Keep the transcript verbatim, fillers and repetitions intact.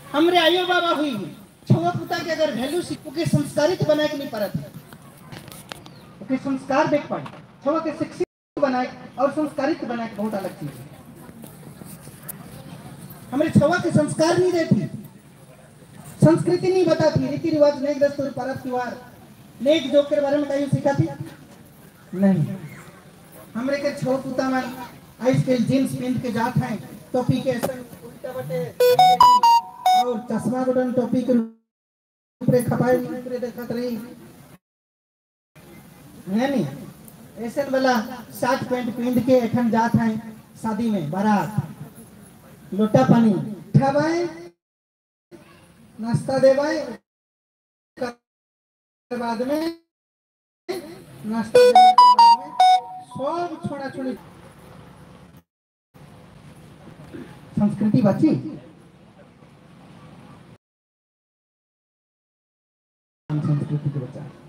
हमरे आयो बाबा हुई छुआ पुता के अगर वैल्यू सीखो के संस्कारित बनाए के नहीं परत ओके संस्कार देख पाए छुआ के शिक्षित बनाए और संस्कारित बनाए के बहुत अलग चीज है। हमारे छुआ के संस्कार नहीं देती, संस्कृति नहीं बताती, रीति रिवाज नेक दस्तूर परब त्योहार नेक जोक के बारे में कहीं सिखाती नहीं। हमरे के छुआ पुता में आजकल जींस पहन के जात हैं, टोपी के उल्टा बटे और चश्मा गुडन टोपी के ऊपर खपाए ऊपर देखत रही है नहीं। ऐसे वाला शर्ट पैंट पहन के एखन जात हैं शादी में बारात, लोटा पानी खावाए नाश्ता देवाए बाद में नाश्ता देवाए बाद में सब छोड़ा छोड़ी संस्कृति बची संस्कृति के बचा।